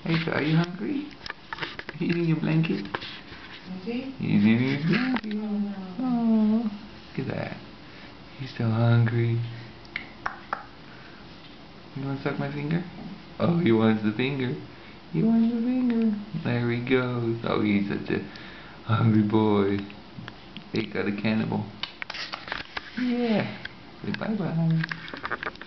Eicca, are you hungry? Are you eating your blanket? He's eating your blanket. Oh, look at that. He's still hungry. You want to suck my finger? Oh, he wants the finger. He wants the finger. There he goes. Oh, he's such a hungry boy. Eicca the cannibal. Yeah. Say bye-bye.